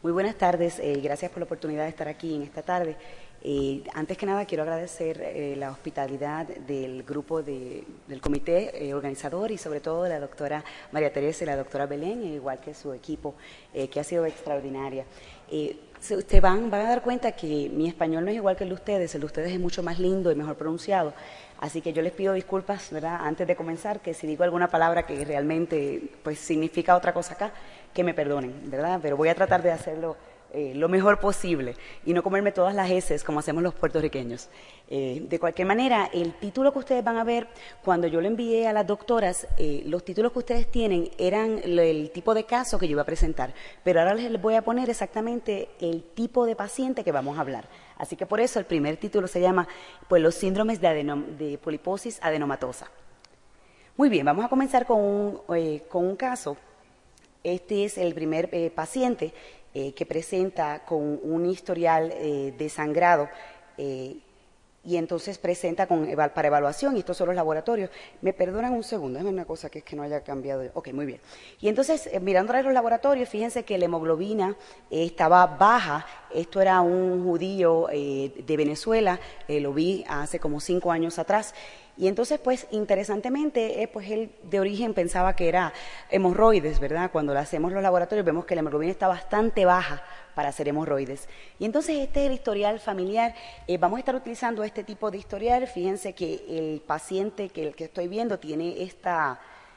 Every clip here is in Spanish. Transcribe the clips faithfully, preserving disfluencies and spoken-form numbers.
Muy buenas tardes, eh, gracias por la oportunidad de estar aquí en esta tarde. Eh, antes que nada quiero agradecer eh, la hospitalidad del grupo de, del comité eh, organizador y sobre todo de la doctora María Teresa y la doctora Belén, igual que su equipo, eh, que ha sido extraordinaria. Eh, se, ustedes van, van a dar cuenta que mi español no es igual que el de ustedes, el de ustedes es mucho más lindo y mejor pronunciado, así que yo les pido disculpas, ¿verdad?, antes de comenzar, que si digo alguna palabra que realmente pues significa otra cosa acá, que me perdonen, ¿verdad?, pero voy a tratar de hacerlo Eh, lo mejor posible y no comerme todas las heces como hacemos los puertorriqueños. Eh, de cualquier manera, el título que ustedes van a ver, cuando yo lo envié a las doctoras, eh, los títulos que ustedes tienen eran el tipo de caso que yo iba a presentar, pero ahora les voy a poner exactamente el tipo de paciente que vamos a hablar. Así que por eso el primer título se llama pues, los síndromes de, adenom de poliposis adenomatosa. Muy bien, vamos a comenzar con un, eh, con un caso. Este es el primer eh, paciente Eh, que presenta con un historial eh, de sangrado eh, y entonces presenta con, para evaluación, y estos son los laboratorios. Me perdonan un segundo, déjame una cosa que es que no haya cambiado. Ok, muy bien. Y entonces, eh, mirando los laboratorios, fíjense que la hemoglobina eh, estaba baja. Esto era un judío eh, de Venezuela, eh, lo vi hace como cinco años atrás. Y entonces, pues, interesantemente, eh, pues él de origen pensaba que era hemorroides, ¿verdad? Cuando le hacemos los laboratorios vemos que la hemoglobina está bastante baja para hacer hemorroides. Y entonces este es el historial familiar. Eh, vamos a estar utilizando este tipo de historial. Fíjense que el paciente que, el que estoy viendo tiene esta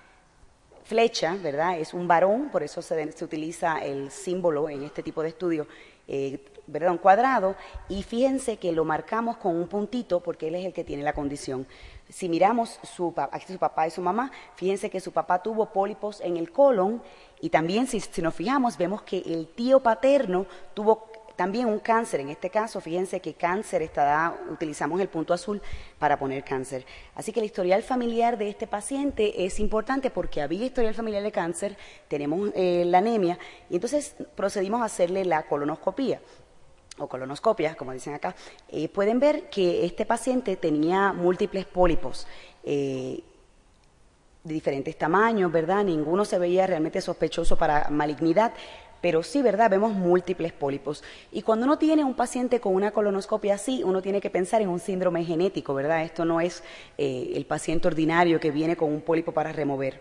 flecha, ¿verdad? Es un varón, por eso se, se utiliza el símbolo en este tipo de estudio, eh, ¿verdad? Un cuadrado, y fíjense que lo marcamos con un puntito porque él es el que tiene la condición. Si miramos su, aquí su papá y su mamá, fíjense que su papá tuvo pólipos en el colon, y también si, si nos fijamos vemos que el tío paterno tuvo también un cáncer. En este caso, fíjense que cáncer está, utilizamos el punto azul para poner cáncer. Así que el historial familiar de este paciente es importante porque había historial familiar de cáncer, tenemos eh, la anemia, y entonces procedimos a hacerle la colonoscopía o colonoscopia, como dicen acá. Eh, pueden ver que este paciente tenía múltiples pólipos eh, de diferentes tamaños, ¿verdad? Ninguno se veía realmente sospechoso para malignidad, pero sí, ¿verdad?, vemos múltiples pólipos. Y cuando uno tiene un paciente con una colonoscopia así, uno tiene que pensar en un síndrome genético, ¿verdad? Esto no es eh, el paciente ordinario que viene con un pólipo para remover.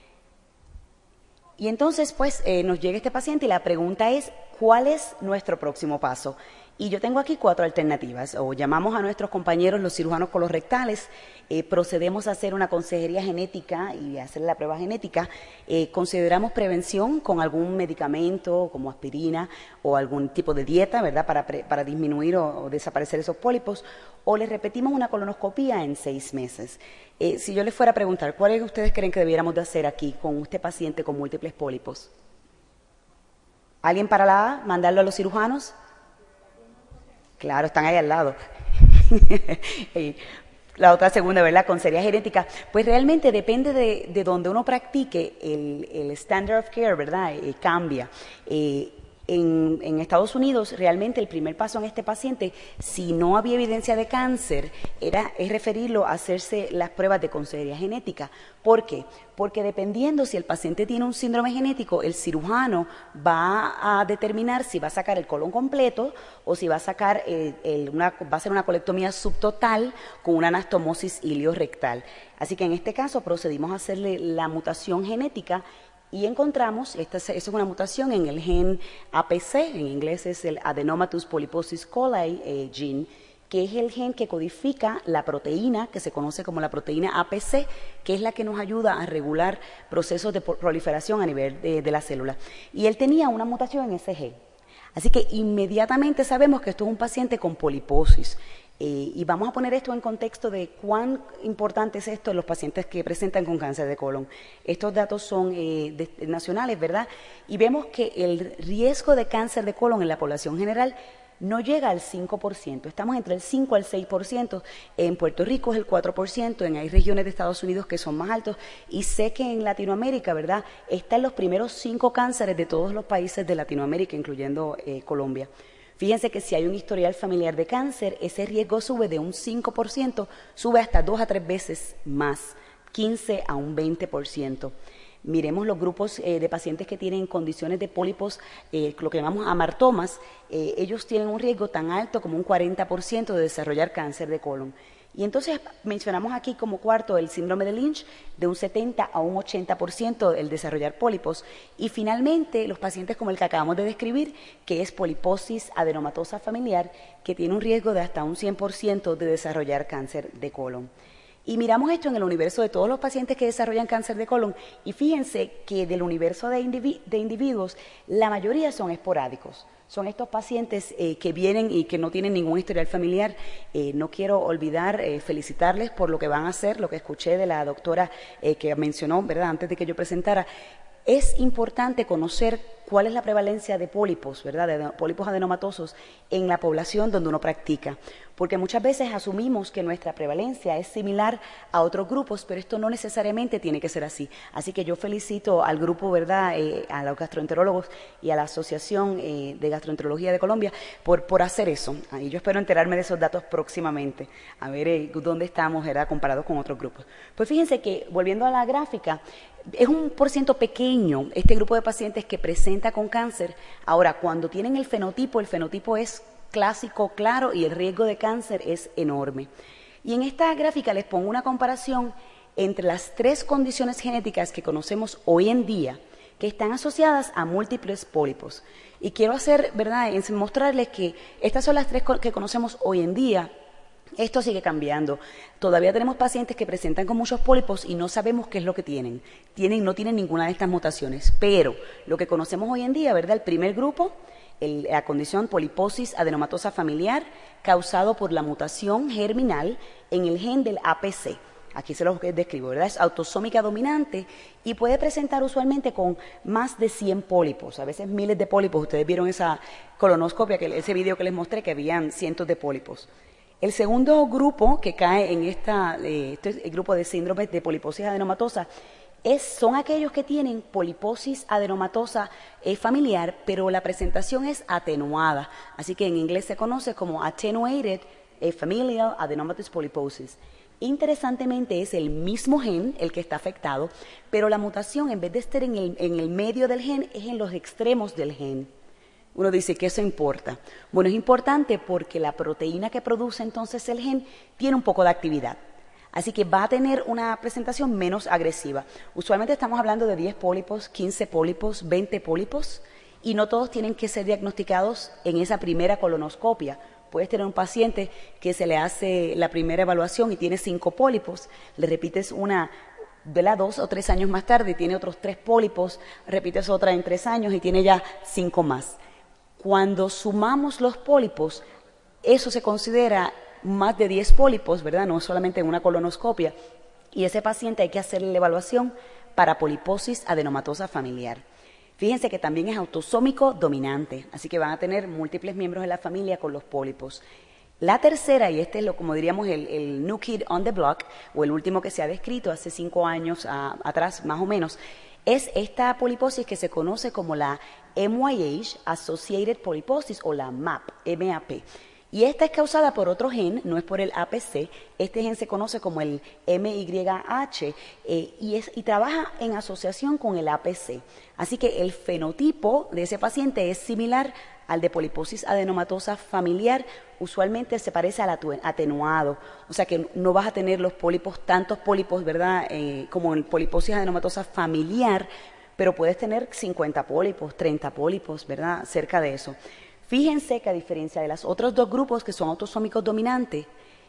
Y entonces, pues, eh, nos llega este paciente y la pregunta es, ¿cuál es nuestro próximo paso? Y yo tengo aquí cuatro alternativas. O llamamos a nuestros compañeros los cirujanos colorectales, eh, procedemos a hacer una consejería genética y hacer la prueba genética, eh, consideramos prevención con algún medicamento como aspirina o algún tipo de dieta, ¿verdad?, para, pre, para disminuir o, o desaparecer esos pólipos, o les repetimos una colonoscopía en seis meses. Eh, si yo les fuera a preguntar, ¿cuáles ustedes creen que debiéramos de hacer aquí con este paciente con múltiples pólipos? ¿Alguien para la A? ¿Mandarlo a los cirujanos? Claro, están ahí al lado. La otra segunda, ¿verdad?, consejería genética. Pues realmente depende de, de donde uno practique, el, el standard of care, ¿verdad?, eh, cambia. Eh, En, en Estados Unidos, realmente el primer paso en este paciente, si no había evidencia de cáncer, era es referirlo a hacerse las pruebas de consejería genética. ¿Por qué? Porque dependiendo si el paciente tiene un síndrome genético, el cirujano va a determinar si va a sacar el colon completo o si va a sacar el, el, una, va a hacer una colectomía subtotal con una anastomosis iliorectal. Así que en este caso procedimos a hacerle la mutación genética. Y encontramos, esta es, esta es una mutación en el gen A P C, en inglés es el Adenomatous Polyposis coli eh, gene, que es el gen que codifica la proteína que se conoce como la proteína A P C, que es la que nos ayuda a regular procesos de proliferación a nivel de, de la célula. Y él tenía una mutación en ese gen. Así que inmediatamente sabemos que esto es un paciente con poliposis. Eh, y vamos a poner esto en contexto de cuán importante es esto en los pacientes que presentan con cáncer de colon. Estos datos son eh, de, nacionales, ¿verdad? Y vemos que el riesgo de cáncer de colon en la población general no llega al cinco por ciento, estamos entre el cinco al seis por ciento, en Puerto Rico es el cuatro por ciento, en hay regiones de Estados Unidos que son más altos, y sé que en Latinoamérica, ¿verdad?, está en los primeros cinco cánceres de todos los países de Latinoamérica, incluyendo eh, Colombia. Fíjense que si hay un historial familiar de cáncer, ese riesgo sube de un cinco por ciento, sube hasta dos a tres veces más, quince a un veinte por ciento. Miremos los grupos eh, de pacientes que tienen condiciones de pólipos, eh, lo que llamamos amartomas, eh, ellos tienen un riesgo tan alto como un cuarenta por ciento de desarrollar cáncer de colon. Y entonces mencionamos aquí como cuarto el síndrome de Lynch, de un setenta a un ochenta por ciento el desarrollar pólipos. Y finalmente los pacientes como el que acabamos de describir, que es poliposis adenomatosa familiar, que tiene un riesgo de hasta un cien por ciento de desarrollar cáncer de colon. Y miramos esto en el universo de todos los pacientes que desarrollan cáncer de colon y fíjense que del universo de, individu de individuos, la mayoría son esporádicos. Son estos pacientes eh, que vienen y que no tienen ningún historial familiar. Eh, no quiero olvidar eh, felicitarles por lo que van a hacer, lo que escuché de la doctora eh, que mencionó, ¿verdad?, antes de que yo presentara. Es importante conocer cuál es la prevalencia de pólipos, ¿verdad?, de pólipos adenomatosos en la población donde uno practica, porque muchas veces asumimos que nuestra prevalencia es similar a otros grupos, pero esto no necesariamente tiene que ser así. Así que yo felicito al grupo, ¿verdad?, eh, a los gastroenterólogos y a la Asociación eh, de Gastroenterología de Colombia por, por hacer eso. Y yo espero enterarme de esos datos próximamente, a ver eh, dónde estamos, ¿verdad?, comparados con otros grupos. Pues fíjense que, volviendo a la gráfica, es un porciento pequeño este grupo de pacientes que presenta con cáncer. Ahora, cuando tienen el fenotipo, el fenotipo es clásico, claro, y el riesgo de cáncer es enorme. Y en esta gráfica les pongo una comparación entre las tres condiciones genéticas que conocemos hoy en día, que están asociadas a múltiples pólipos. Y quiero hacer, ¿verdad?, es mostrarles que estas son las tres que conocemos hoy en día. Esto sigue cambiando. Todavía tenemos pacientes que presentan con muchos pólipos y no sabemos qué es lo que tienen. Tienen no tienen ninguna de estas mutaciones, pero lo que conocemos hoy en día, ¿verdad?, el primer grupo, el, la condición poliposis adenomatosa familiar, causado por la mutación germinal en el gen del A P C. Aquí se los describo, ¿verdad? Es autosómica dominante y puede presentar usualmente con más de cien pólipos, a veces miles de pólipos. Ustedes vieron esa colonoscopia, que, ese video que les mostré, que habían cientos de pólipos. El segundo grupo que cae en esta, eh, este es el grupo de síndromes de poliposis adenomatosa, es, son aquellos que tienen poliposis adenomatosa eh, familiar, pero la presentación es atenuada. Así que en inglés se conoce como Attenuated eh, Familial Adenomatous Polyposis. Interesantemente es el mismo gen el que está afectado, pero la mutación, en vez de estar en el, en el medio del gen, es en los extremos del gen. Uno dice que eso importa. Bueno, es importante porque la proteína que produce entonces el gen tiene un poco de actividad. Así que va a tener una presentación menos agresiva. Usualmente estamos hablando de diez pólipos, quince pólipos, veinte pólipos, y no todos tienen que ser diagnosticados en esa primera colonoscopia. Puedes tener un paciente que se le hace la primera evaluación y tiene cinco pólipos, le repites una, ¿verdad?, dos o tres años más tarde y tiene otros tres pólipos, repites otra en tres años y tiene ya cinco más. Cuando sumamos los pólipos, eso se considera más de diez pólipos, ¿verdad?, no solamente en una colonoscopia, y ese paciente hay que hacerle la evaluación para poliposis adenomatosa familiar. Fíjense que también es autosómico dominante, así que van a tener múltiples miembros de la familia con los pólipos. La tercera, y este es lo como diríamos el, el new kid on the block, o el último que se ha descrito hace cinco años a, atrás más o menos, es esta poliposis que se conoce como la M Y H Associated Polyposis o la M A P, M A P. Y esta es causada por otro gen, no es por el A P C. Este gen se conoce como el M Y H eh, y, es, y trabaja en asociación con el A P C. Así que el fenotipo de ese paciente es similar al de poliposis adenomatosa familiar. Usualmente se parece al atenuado, o sea que no vas a tener los pólipos, tantos pólipos, ¿verdad?, eh, como en poliposis adenomatosa familiar, pero puedes tener cincuenta pólipos, treinta pólipos, ¿verdad?, cerca de eso. Fíjense que a diferencia de los otros dos grupos que son autosómicos dominantes,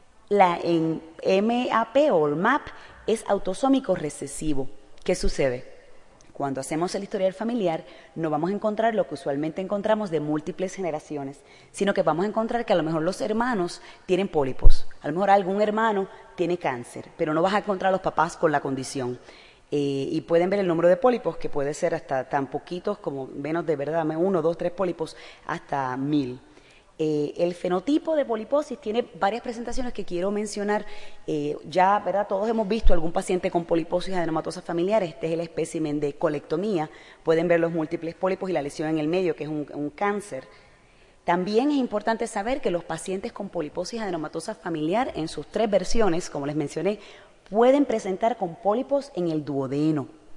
la en M A P o el M A P es autosómico recesivo. ¿Qué sucede? Cuando hacemos el historial familiar, no vamos a encontrar lo que usualmente encontramos de múltiples generaciones, sino que vamos a encontrar que a lo mejor los hermanos tienen pólipos, a lo mejor algún hermano tiene cáncer, pero no vas a encontrar a los papás con la condición. Eh, y pueden ver el número de pólipos, que puede ser hasta tan poquitos como menos de verdad, uno, dos, tres pólipos, hasta mil. Eh, el fenotipo de poliposis tiene varias presentaciones que quiero mencionar. Eh, ya, ¿verdad?, todos hemos visto algún paciente con poliposis adenomatosa familiar. Este es el espécimen de colectomía. Pueden ver los múltiples pólipos y la lesión en el medio, que es un, un cáncer. También es importante saber que los pacientes con poliposis adenomatosa familiar, en sus tres versiones, como les mencioné, pueden presentar con pólipos en el duodeno.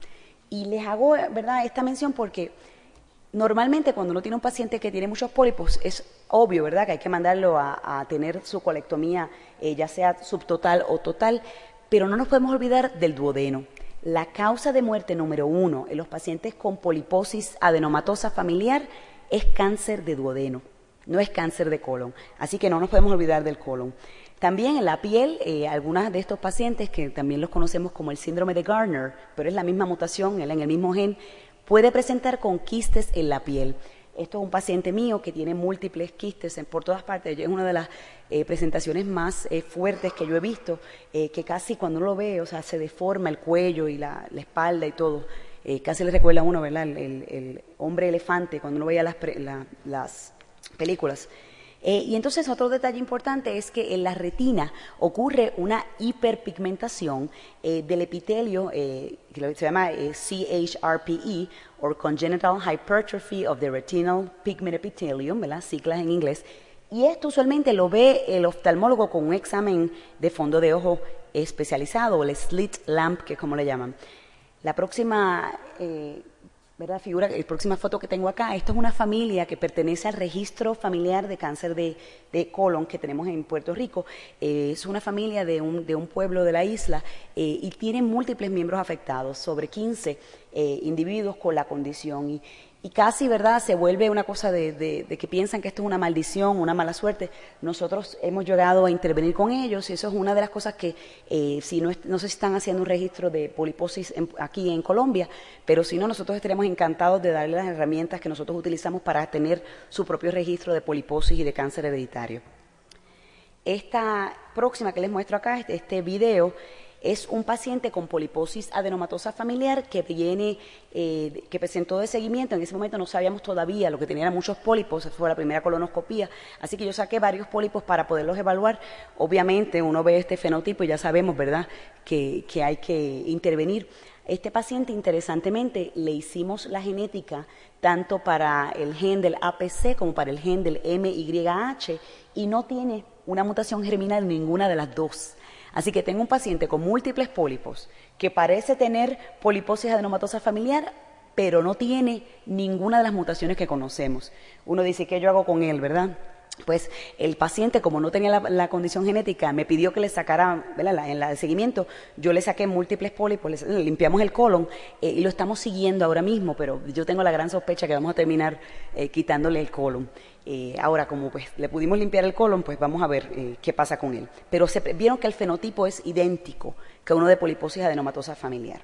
Y les hago, ¿verdad?, esta mención porque normalmente cuando uno tiene un paciente que tiene muchos pólipos, es obvio, ¿verdad?, que hay que mandarlo a, a tener su colectomía, eh, ya sea subtotal o total, pero no nos podemos olvidar del duodeno. La causa de muerte número uno en los pacientes con poliposis adenomatosa familiar es cáncer de duodeno, no es cáncer de colon, así que no nos podemos olvidar del colon. También en la piel, eh, algunas de estos pacientes, que también los conocemos como el síndrome de Gardner, pero es la misma mutación en el mismo gen, puede presentar con quistes en la piel. Esto es un paciente mío que tiene múltiples quistes en, por todas partes. Es una de las eh, presentaciones más eh, fuertes que yo he visto, eh, que casi cuando uno lo ve, o sea, se deforma el cuello y la, la espalda y todo. Eh, casi le recuerda a uno, ¿verdad?, el, el, el hombre elefante cuando uno veía las, pre, la, las películas. Eh, y entonces otro detalle importante es que en la retina ocurre una hiperpigmentación eh, del epitelio, eh, que se llama eh, C H R P E, o Congenital Hypertrophy of the Retinal Pigment Epithelium, ¿verdad?, siglas en inglés, y esto usualmente lo ve el oftalmólogo con un examen de fondo de ojo especializado, o el slit lamp, que es como le llaman. La próxima... Eh, ¿verdad?, figura, la próxima foto que tengo acá, esto es una familia que pertenece al registro familiar de cáncer de, de colon que tenemos en Puerto Rico. Eh, es una familia de un, de un pueblo de la isla eh, y tiene múltiples miembros afectados, sobre quince eh, individuos con la condición. Y, y casi, ¿verdad?, se vuelve una cosa de, de, de que piensan que esto es una maldición, una mala suerte. Nosotros hemos llegado a intervenir con ellos y eso es una de las cosas que, eh, si no, no sé si están haciendo un registro de poliposis en, aquí en Colombia, pero si no, nosotros estaremos encantados de darle las herramientas que nosotros utilizamos para tener su propio registro de poliposis y de cáncer hereditario. Esta próxima que les muestro acá, este, este video, es un paciente con poliposis adenomatosa familiar que viene, eh, que presentó de seguimiento. En ese momento no sabíamos todavía, lo que tenía eran muchos pólipos, fue la primera colonoscopía, así que yo saqué varios pólipos para poderlos evaluar. Obviamente uno ve este fenotipo y ya sabemos, ¿verdad?, que, que hay que intervenir. Este paciente, interesantemente, le hicimos la genética tanto para el gen del A P C como para el gen del M Y H y no tiene una mutación germinal en ninguna de las dos. Así que tengo un paciente con múltiples pólipos que parece tener poliposis adenomatosa familiar, pero no tiene ninguna de las mutaciones que conocemos. Uno dice, ¿qué yo hago con él, verdad? Pues el paciente, como no tenía la, la condición genética, me pidió que le sacara, ¿verdad?, en la de seguimiento, yo le saqué múltiples pólipos, le, le limpiamos el colon eh, y lo estamos siguiendo ahora mismo, pero yo tengo la gran sospecha que vamos a terminar eh, quitándole el colon. Eh, ahora, como pues le pudimos limpiar el colon, pues vamos a ver eh, qué pasa con él. Pero se, vieron que el fenotipo es idéntico que uno de poliposis adenomatosa familiar.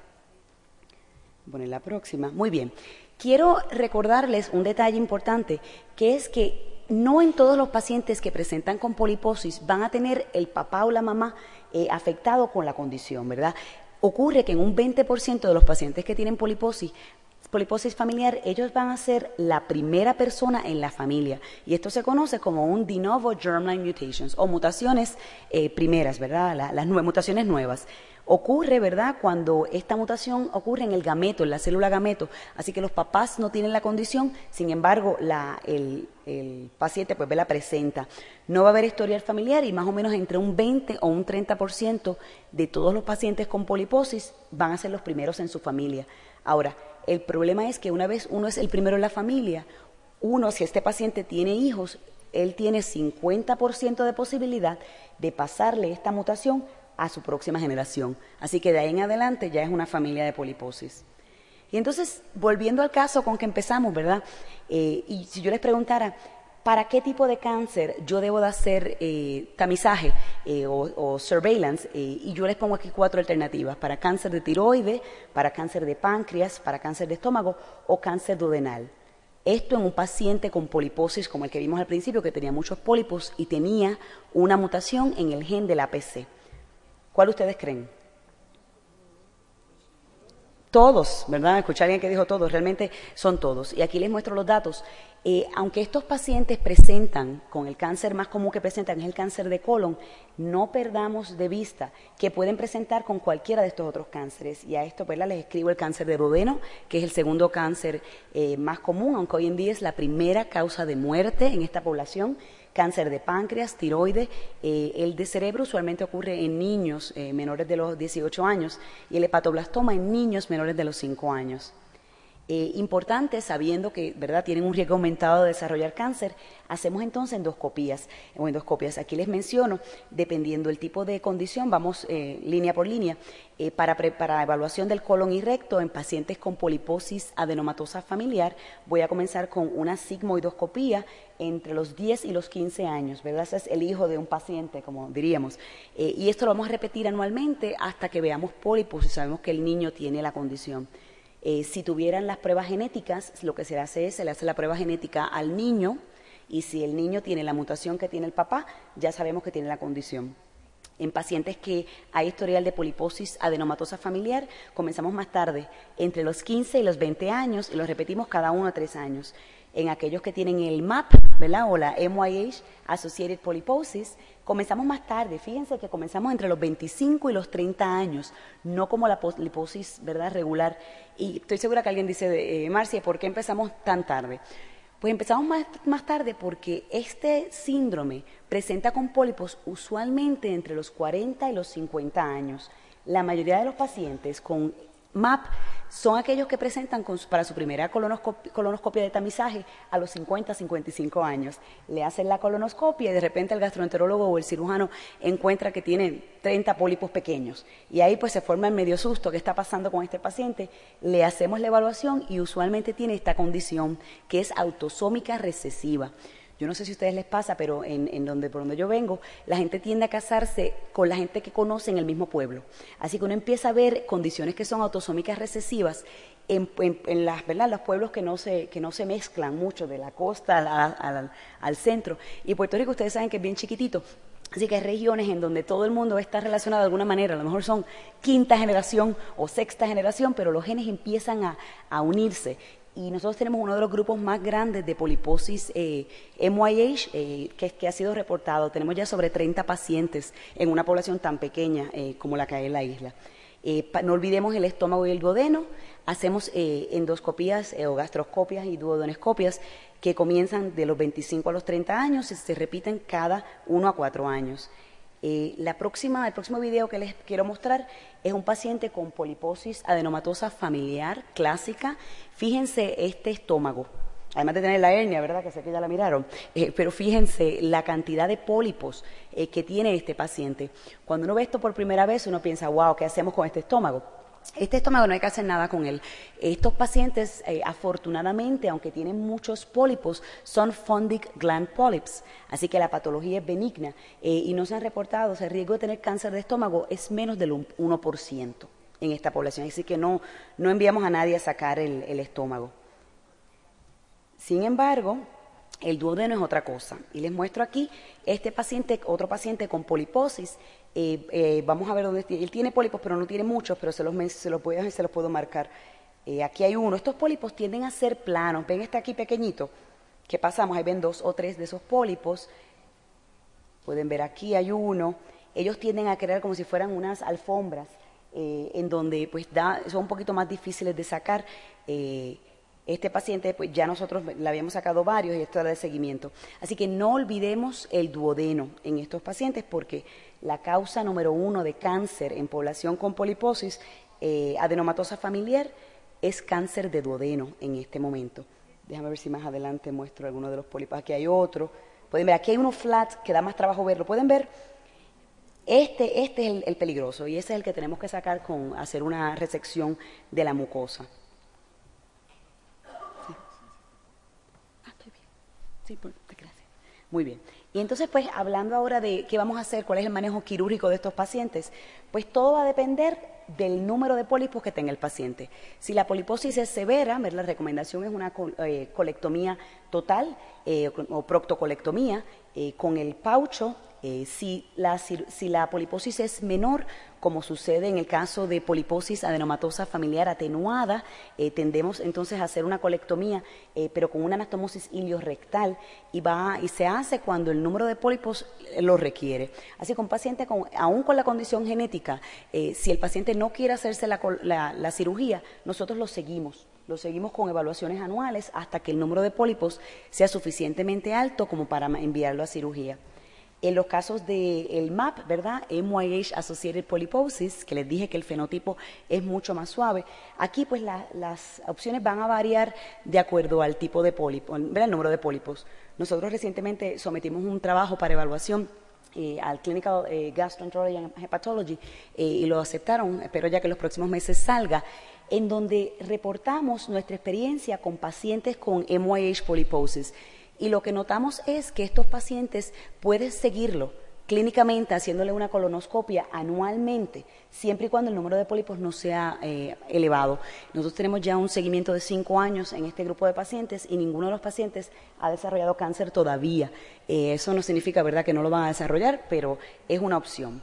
Bueno, la próxima. Muy bien. Quiero recordarles un detalle importante, que es que no en todos los pacientes que presentan con poliposis van a tener el papá o la mamá eh, afectado con la condición, ¿verdad? Ocurre que en un veinte por ciento de los pacientes que tienen poliposis, poliposis familiar, ellos van a ser la primera persona en la familia. Y esto se conoce como un de novo germline mutations, o mutaciones eh, primeras, ¿verdad? La, las nue mutaciones nuevas. Ocurre, ¿verdad?, cuando esta mutación ocurre en el gameto, en la célula gameto, así que los papás no tienen la condición, sin embargo, la, el, el paciente pues la presenta. No va a haber historial familiar y más o menos entre un veinte o un treinta por ciento de todos los pacientes con poliposis van a ser los primeros en su familia. Ahora, el problema es que una vez uno es el primero en la familia, uno, si este paciente tiene hijos, él tiene cincuenta por ciento de posibilidad de pasarle esta mutación a su próxima generación. Así que de ahí en adelante ya es una familia de poliposis. Y entonces, volviendo al caso con que empezamos, ¿verdad? Eh, y si yo les preguntara, ¿para qué tipo de cáncer yo debo de hacer eh, tamizaje eh, o, o surveillance? Eh, y yo les pongo aquí cuatro alternativas: para cáncer de tiroides, para cáncer de páncreas, para cáncer de estómago o cáncer duodenal. Esto en un paciente con poliposis como el que vimos al principio, que tenía muchos pólipos y tenía una mutación en el gen del A P C. ¿Cuál ustedes creen? Todos, ¿verdad? Escuché a alguien que dijo todos, realmente son todos. Y aquí les muestro los datos. Eh, aunque estos pacientes presentan, con el cáncer más común que presentan es el cáncer de colon, no perdamos de vista que pueden presentar con cualquiera de estos otros cánceres. Y a esto, ¿verdad?, les escribo el cáncer de duodeno, que es el segundo cáncer eh, más común, aunque hoy en día es la primera causa de muerte en esta población. cáncer de páncreas, tiroides, eh, el de cerebro usualmente ocurre en niños eh, menores de los dieciocho años y el hepatoblastoma en niños menores de los cinco años. Eh, importante, sabiendo que, ¿verdad?, tienen un riesgo aumentado de desarrollar cáncer, hacemos entonces endoscopías. O endoscopias. Aquí les menciono, dependiendo del tipo de condición, vamos eh, línea por línea, eh, para, para evaluación del colon y recto en pacientes con poliposis adenomatosa familiar, voy a comenzar con una sigmoidoscopía entre los diez y los quince años, ¿verdad? Ese es el hijo de un paciente, como diríamos. Eh, y esto lo vamos a repetir anualmente hasta que veamos pólipos y sabemos que el niño tiene la condición. Eh, si tuvieran las pruebas genéticas, lo que se hace es, se le hace la prueba genética al niño y si el niño tiene la mutación que tiene el papá, ya sabemos que tiene la condición. En pacientes que hay historial de poliposis adenomatosa familiar, comenzamos más tarde, entre los quince y los veinte años, y lo repetimos cada uno a tres años. En aquellos que tienen el M A P, ¿verdad?, o la M Y H, Associated Polyposis, comenzamos más tarde. Fíjense que comenzamos entre los veinticinco y los treinta años, no como la poliposis, ¿verdad?, regular. Y estoy segura que alguien dice, eh, Marcia, ¿por qué empezamos tan tarde? Pues empezamos más, más tarde porque este síndrome presenta con pólipos usualmente entre los cuarenta y los cincuenta años. La mayoría de los pacientes con M A P son aquellos que presentan con, para su primera colonoscopia, colonoscopia de tamizaje a los cincuenta, cincuenta y cinco años. Le hacen la colonoscopia y de repente el gastroenterólogo o el cirujano encuentra que tiene treinta pólipos pequeños. Y ahí pues se forma el medio susto, ¿qué está pasando con este paciente? Le hacemos la evaluación y usualmente tiene esta condición que es autosómica recesiva. Yo no sé si a ustedes les pasa, pero en, en donde, por donde yo vengo, la gente tiende a casarse con la gente que conoce en el mismo pueblo. Así que uno empieza a ver condiciones que son autosómicas recesivas en, en, en las, ¿verdad?, los pueblos que no, se, que no se mezclan mucho, de la costa al, al, al centro. Y Puerto Rico, ustedes saben que es bien chiquitito. Así que hay regiones en donde todo el mundo está relacionado de alguna manera, a lo mejor son quinta generación o sexta generación, pero los genes empiezan a, a unirse. Y nosotros tenemos uno de los grupos más grandes de poliposis eh, M Y H eh, que, que ha sido reportado. Tenemos ya sobre treinta pacientes en una población tan pequeña eh, como la que hay en la isla. Eh, pa, no olvidemos el estómago y el duodeno. Hacemos eh, endoscopías eh, o gastroscopias y duodenoscopias que comienzan de los veinticinco a los treinta años y se repiten cada uno a cuatro años. Eh, la próxima, el próximo video que les quiero mostrar es un paciente con poliposis adenomatosa familiar clásica. Fíjense este estómago, además de tener la hernia, ¿verdad?, que sé que ya la miraron, eh, pero fíjense la cantidad de pólipos eh, que tiene este paciente. Cuando uno ve esto por primera vez, uno piensa, wow, ¿qué hacemos con este estómago? Este estómago no hay que hacer nada con él. Estos pacientes, eh, afortunadamente, aunque tienen muchos pólipos, son fundic gland polyps, así que la patología es benigna eh, y no se han reportado, o sea, el riesgo de tener cáncer de estómago es menos del uno por ciento en esta población, así que no, no enviamos a nadie a sacar el, el estómago. Sin embargo, el duodeno es otra cosa, y les muestro aquí este paciente, otro paciente con poliposis. Eh, eh, vamos a ver dónde él tiene pólipos, pero no tiene muchos, pero se los, se los, puedo, se los puedo marcar. Eh, aquí hay uno. Estos pólipos tienden a ser planos. Ven este aquí pequeñito, que pasamos, ahí ven dos o tres de esos pólipos. Pueden ver aquí hay uno. Ellos tienden a crear como si fueran unas alfombras, eh, en donde pues da, son un poquito más difíciles de sacar. Eh, Este paciente, pues ya nosotros le habíamos sacado varios y esto era de seguimiento. Así que no olvidemos el duodeno en estos pacientes porque la causa número uno de cáncer en población con poliposis eh, adenomatosa familiar es cáncer de duodeno en este momento. Déjame ver si más adelante muestro alguno de los pólipos. Aquí hay otro. Pueden ver, aquí hay uno flat que da más trabajo verlo. ¿Pueden ver? Este, este es el, el peligroso y ese es el que tenemos que sacar con hacer una resección de la mucosa. Sí, gracias. Muy bien. Y entonces, pues, hablando ahora de qué vamos a hacer, cuál es el manejo quirúrgico de estos pacientes, pues todo va a depender del número de pólipos que tenga el paciente. Si la poliposis es severa, la recomendación es una eh, colectomía total eh, o proctocolectomía eh, con el paucho. Eh, si, la, si la poliposis es menor, como sucede en el caso de poliposis adenomatosa familiar atenuada, eh, tendemos entonces a hacer una colectomía, eh, pero con una anastomosis iliorectal, y, va, y se hace cuando el número de pólipos lo requiere. Así que un paciente, con, aún con la condición genética, eh, si el paciente no quiere hacerse la, la, la cirugía, nosotros lo seguimos. lo seguimos con evaluaciones anuales hasta que el número de pólipos sea suficientemente alto como para enviarlo a cirugía. En los casos del M A P, ¿verdad? M Y H Associated Polyposis, que les dije que el fenotipo es mucho más suave, aquí pues la, las opciones van a variar de acuerdo al tipo de pólipo, ¿verdad? El número de pólipos. Nosotros recientemente sometimos un trabajo para evaluación eh, al Clinical eh, Gastroenterology and Hepatology eh, y lo aceptaron, espero ya que en los próximos meses salga, en donde reportamos nuestra experiencia con pacientes con M Y H Polyposis. Y lo que notamos es que estos pacientes pueden seguirlo clínicamente haciéndole una colonoscopia anualmente, siempre y cuando el número de pólipos no sea eh, elevado. Nosotros tenemos ya un seguimiento de cinco años en este grupo de pacientes y ninguno de los pacientes ha desarrollado cáncer todavía. Eh, eso no significa, ¿verdad?, que no lo van a desarrollar, pero es una opción.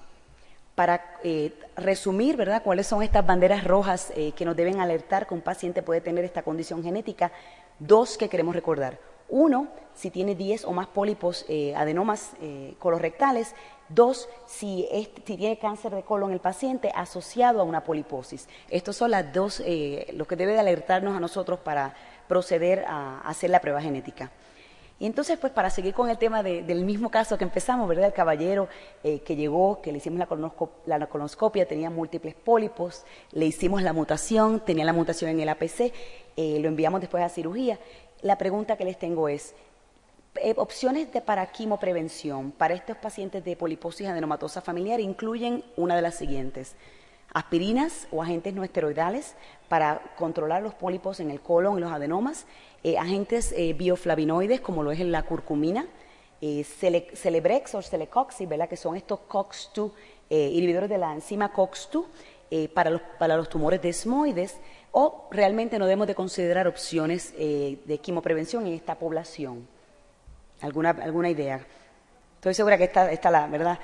Para eh, resumir, ¿verdad?, cuáles son estas banderas rojas eh, que nos deben alertar que un paciente puede tener esta condición genética, dos que queremos recordar. Uno, si tiene diez o más pólipos, eh, adenomas eh, colorectales. Dos, si, es, si tiene cáncer de colon el paciente asociado a una poliposis. Estos son las dos, eh, los que debe de alertarnos a nosotros para proceder a, a hacer la prueba genética. Y entonces, pues para seguir con el tema de, del mismo caso que empezamos, ¿verdad? El caballero eh, que llegó, que le hicimos la, colonosco la colonoscopia, tenía múltiples pólipos, le hicimos la mutación, tenía la mutación en el A P C, eh, lo enviamos después a cirugía. La pregunta que les tengo es, eh, opciones de, para quimoprevención para estos pacientes de poliposis adenomatosa familiar incluyen una de las siguientes: aspirinas o agentes no esteroidales para controlar los pólipos en el colon y los adenomas, eh, agentes eh, bioflavinoides como lo es la curcumina, eh, cele, Celebrex o Celecoxib, ¿verdad?, que son estos COX dos, eh, inhibidores de la enzima COX dos eh, para, los, para los tumores desmoides. ¿O realmente no debemos de considerar opciones eh, de quimoprevención en esta población? ¿Alguna, alguna idea? Estoy segura que esta, esta la, ¿verdad?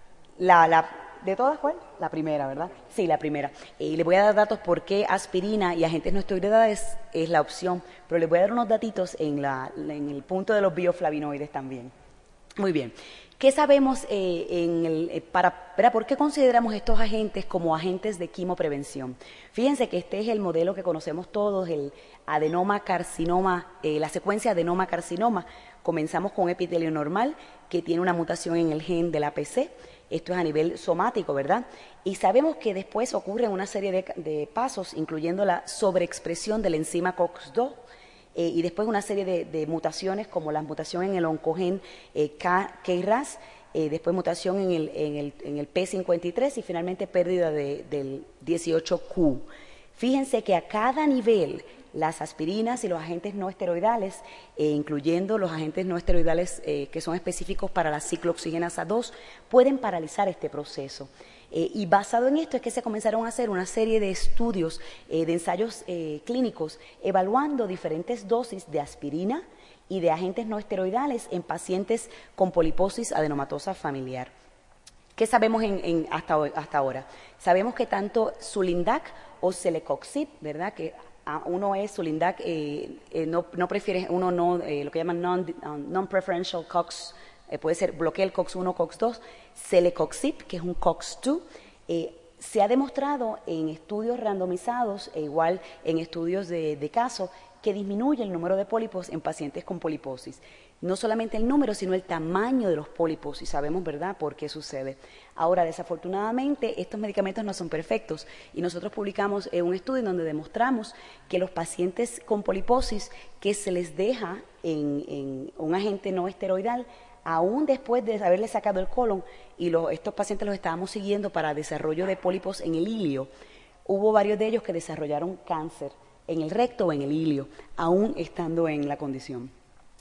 La, la, ¿De todas cuál? La primera, ¿verdad? Sí, la primera. Y eh, les voy a dar datos por qué aspirina y agentes no esteroidales es la opción, pero les voy a dar unos datitos en, la, en el punto de los bioflavinoides también. Muy bien. ¿Qué sabemos eh, en el, eh, para, ¿verdad? ¿Por qué consideramos estos agentes como agentes de quimoprevención? Fíjense que este es el modelo que conocemos todos, el adenoma-carcinoma, eh, la secuencia adenoma-carcinoma. Comenzamos con epitelio normal, que tiene una mutación en el gen del A P C. Esto es a nivel somático, ¿verdad? Y sabemos que después ocurren una serie de, de pasos, incluyendo la sobreexpresión de la enzima COX dos, Eh, y después una serie de, de mutaciones como la mutación en el oncogen eh, K R A S, eh, después mutación en el, en, el, en el P cincuenta y tres y finalmente pérdida de, del dieciocho Q. Fíjense que a cada nivel las aspirinas y los agentes no esteroidales, eh, incluyendo los agentes no esteroidales eh, que son específicos para la ciclooxigenasa dos, pueden paralizar este proceso. Eh, y basado en esto es que se comenzaron a hacer una serie de estudios, eh, de ensayos eh, clínicos, evaluando diferentes dosis de aspirina y de agentes no esteroidales en pacientes con poliposis adenomatosa familiar. ¿Qué sabemos en, en hasta, hasta ahora? Sabemos que tanto Sulindac o Celecoxib, ¿verdad?, que uno es Sulindac, eh, eh, no, no prefiere, uno no, eh, lo que llaman non-preferential non COX, eh, puede ser bloquea el COX uno, COX dos, Celecoxib, que es un COX dos, eh, se ha demostrado en estudios randomizados e igual en estudios de, de caso que disminuye el número de pólipos en pacientes con poliposis. No solamente el número, sino el tamaño de los pólipos, y sabemos, ¿verdad?, por qué sucede. Ahora, desafortunadamente, estos medicamentos no son perfectos, y nosotros publicamos eh, un estudio en donde demostramos que los pacientes con poliposis que se les deja en, en un agente no esteroidal, aún después de haberle sacado el colon, y lo, estos pacientes los estábamos siguiendo para desarrollo de pólipos en el ilio, hubo varios de ellos que desarrollaron cáncer en el recto o en el ilio, aún estando en la condición.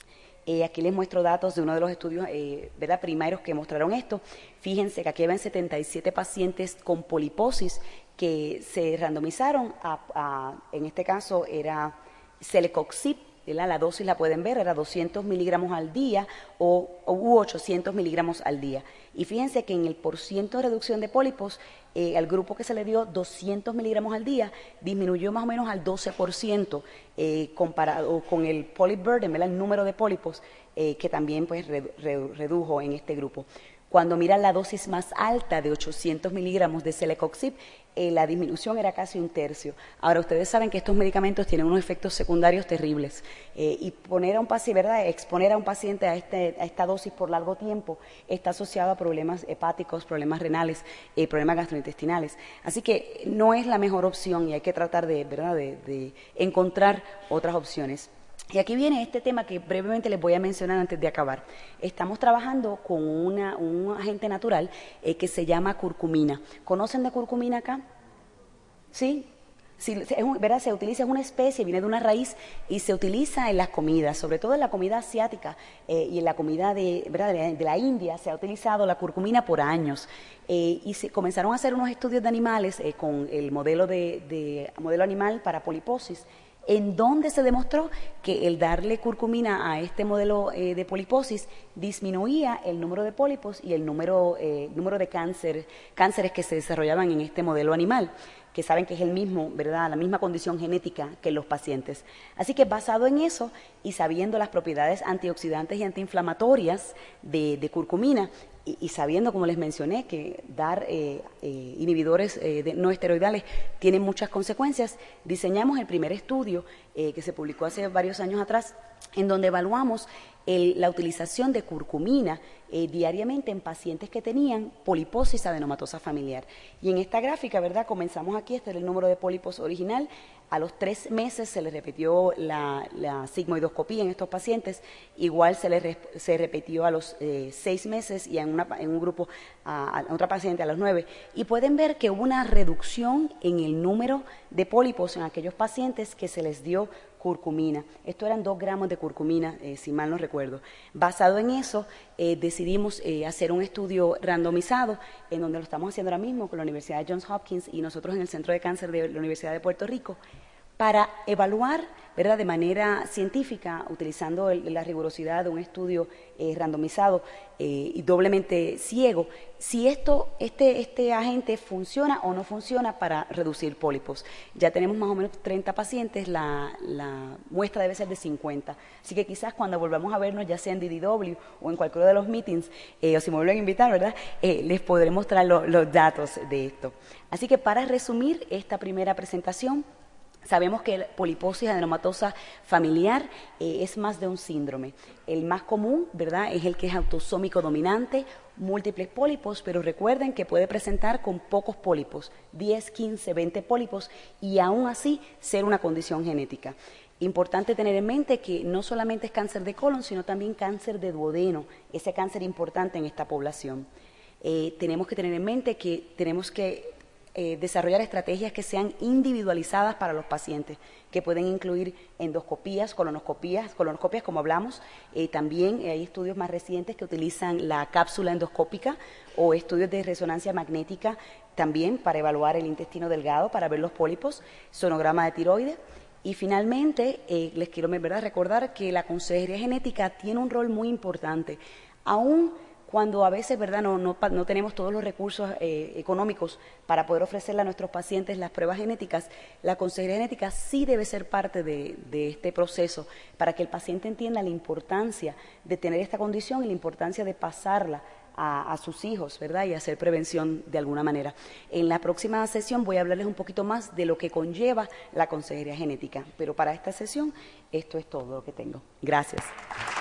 Eh, aquí les muestro datos de uno de los estudios eh, ¿verdad? primarios que mostraron esto. Fíjense que aquí habían setenta y siete pacientes con poliposis que se randomizaron, a, a, en este caso era Celecoxib, ¿verdad? La dosis la pueden ver, era doscientos miligramos al día o, o u ochocientos miligramos al día. Y fíjense que en el porciento de reducción de pólipos, eh, al grupo que se le dio doscientos miligramos al día, disminuyó más o menos al doce por ciento eh, comparado con el polyp burden, ¿verdad? El número de pólipos, eh, que también pues, re, re, redujo en este grupo. Cuando miran la dosis más alta de ochocientos miligramos de Celecoxib, eh, la disminución era casi un tercio. Ahora, ustedes saben que estos medicamentos tienen unos efectos secundarios terribles eh, y poner a un paciente, ¿verdad?, exponer a un paciente a, este, a esta dosis por largo tiempo está asociado a problemas hepáticos, problemas renales, eh, problemas gastrointestinales. Así que no es la mejor opción y hay que tratar de, ¿verdad?, de, de encontrar otras opciones. Y aquí viene este tema que brevemente les voy a mencionar antes de acabar. Estamos trabajando con una, un agente natural eh, que se llama curcumina. ¿Conocen de curcumina acá? ¿Sí? Sí, es un, ¿verdad? Se utiliza, es una especie, viene de una raíz y se utiliza en las comidas, sobre todo en la comida asiática eh, y en la comida de, ¿verdad?, de, de la India. Se ha utilizado la curcumina por años eh, y se comenzaron a hacer unos estudios de animales eh, con el modelo, de, de, modelo animal para poliposis, en donde se demostró que el darle curcumina a este modelo eh, de poliposis disminuía el número de pólipos y el número, eh, número de cáncer, cánceres que se desarrollaban en este modelo animal, que saben que es el mismo, ¿verdad?, la misma condición genética que los pacientes. Así que basado en eso y sabiendo las propiedades antioxidantes y antiinflamatorias de, de curcumina, y, y sabiendo, como les mencioné, que dar eh, eh, inhibidores eh, de no esteroidales tiene muchas consecuencias, diseñamos el primer estudio eh, que se publicó hace varios años atrás, en donde evaluamos el, la utilización de curcumina eh, diariamente en pacientes que tenían poliposis adenomatosa familiar. Y en esta gráfica, ¿verdad?, comenzamos aquí, este era el número de pólipos original. A los tres meses se les repitió la, la sigmoidoscopía en estos pacientes, igual se les se repitió a los eh, seis meses y en, una, en un grupo a, a otra paciente a los nueve. Y pueden ver que hubo una reducción en el número de pólipos en aquellos pacientes que se les dio curcumina. Esto eran dos gramos de curcumina, eh, si mal no recuerdo. Basado en eso, eh, decidimos eh, hacer un estudio randomizado, en donde lo estamos haciendo ahora mismo con la Universidad de Johns Hopkins y nosotros en el Centro de Cáncer de la Universidad de Puerto Rico, para evaluar, ¿verdad?, de manera científica, utilizando el, la rigurosidad de un estudio eh, randomizado eh, y doblemente ciego, si esto, este, este agente funciona o no funciona para reducir pólipos. Ya tenemos más o menos treinta pacientes, la, la muestra debe ser de cincuenta. Así que quizás cuando volvamos a vernos, ya sea en D D W o en cualquiera de los meetings, eh, o si me vuelven a invitar, ¿verdad?, eh, les podré mostrar lo, los datos de esto. Así que para resumir esta primera presentación, sabemos que la poliposis adenomatosa familiar eh, es más de un síndrome. El más común, ¿verdad?, es el que es autosómico dominante, múltiples pólipos, pero recuerden que puede presentar con pocos pólipos, diez, quince, veinte pólipos, y aún así ser una condición genética. Importante tener en mente que no solamente es cáncer de colon, sino también cáncer de duodeno, ese cáncer importante en esta población. Eh, tenemos que tener en mente que tenemos que Eh, desarrollar estrategias que sean individualizadas para los pacientes, que pueden incluir endoscopías, colonoscopías, colonoscopias como hablamos, eh, también hay estudios más recientes que utilizan la cápsula endoscópica o estudios de resonancia magnética también para evaluar el intestino delgado, para ver los pólipos, sonograma de tiroides. Y finalmente, eh, les quiero, ¿verdad?, recordar que la consejería genética tiene un rol muy importante, aún cuando a veces, ¿verdad?, no, no, no tenemos todos los recursos eh, económicos para poder ofrecerle a nuestros pacientes las pruebas genéticas. La consejería genética sí debe ser parte de, de este proceso para que el paciente entienda la importancia de tener esta condición y la importancia de pasarla a, a sus hijos, ¿verdad?, y hacer prevención de alguna manera. En la próxima sesión voy a hablarles un poquito más de lo que conlleva la consejería genética, pero para esta sesión esto es todo lo que tengo. Gracias.